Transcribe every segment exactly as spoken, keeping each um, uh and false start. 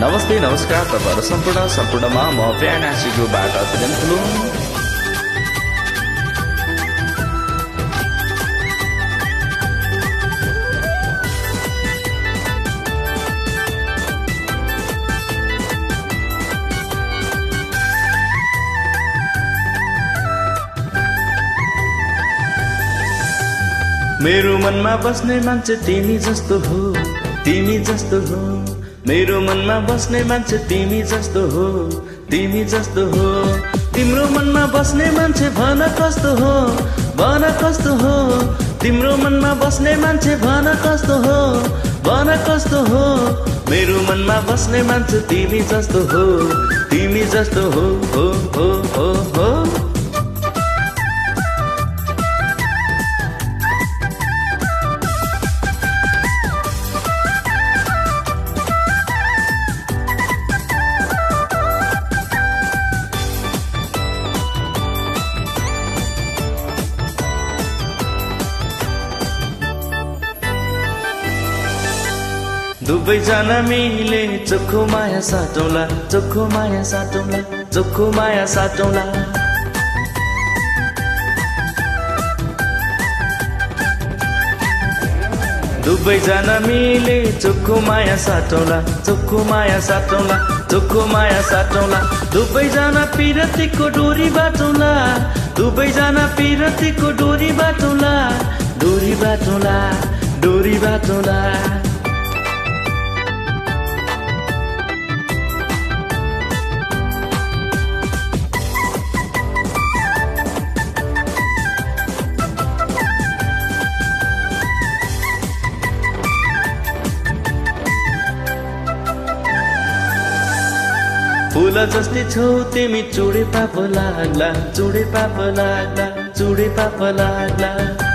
नमस्ते नमस्कार तपाईहरु सम्पूर्ण सम्पूर्णमा म प्यानासीकोबाट अभिनन्दन। मेरो मनमा बस्ने मान्छे तिमी जस्तो हो, तिमी जस्तो हो। मेरो मनमा बस्ने मान्छे तिमी जस्तो हो, तिमी जस्तो हो। तिम्रो मनमा बस्ने मान्छे भन कस्तो हो, भन कस्तो हो। तिम्रो मनमा बस्ने मान्छे भन कस्तो हो, भन कस्तो हो। मेरो मनमा बस्ने मान्छे तिमी जस्तो हो, तिमी जस्तो हो, हो हो हो हो। दुबै जना मिले चोखो माया साटौला, चोखो माया साटौला, चोखो माया साटौला। दुबै जना मिले चोखो माया साटौला, चोखो माया साटौला, चोखो माया साटौला। दुबै जना पिरतीको डोरी बाटौला, दुबै जना पिरतीको डोरी बाटौला, डोरी बाटौला, डोरी बाटौला। फूल जस्तै छौ तिमी चुडे पाप लाग्ला, चुडे पाप लाग्ला, चुडे पाप लाग्ला।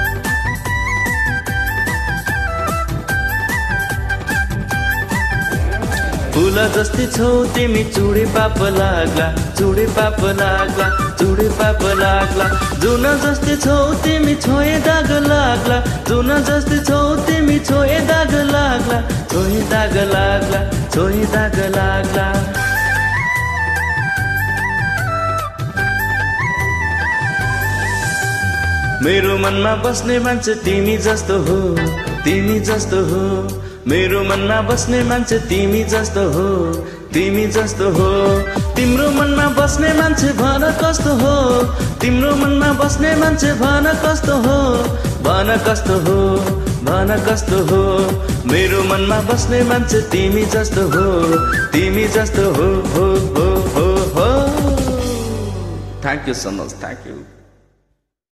फूल जस्तै छौ तिमी चुडे पाप लाग्ला, चुडे पाप लाग्ला, चुडे पाप लाग्ला। जुन जस्तै छौ तिमी छोए दाग लाग्ला, जुन जस्तै छौ तिमी छोए दाग लाग्ला, छोए दाग लाग्ला, छोए दाग लाग्ला। मेरो मनमा बस्ने मान्छे तिमी जस्तो हो, तिमी जस्तो हो। मेरो मनमा बस्ने मान्छे तिमी जस्तो हो, तिमी जस्तो हो। तिम्रो मनमा बस्ने मान्छे भन कस्तो हो, तिम्रो मनमा बस्ने मान्छे भन कस्तो हो, भन कस्तो हो, भन कस्तो हो। मेरो मनमा बस्ने मान्छे तिमी जस्तो हो, तिमी जस्तो हो, हो हो हो हो। Thank you so much, thank you.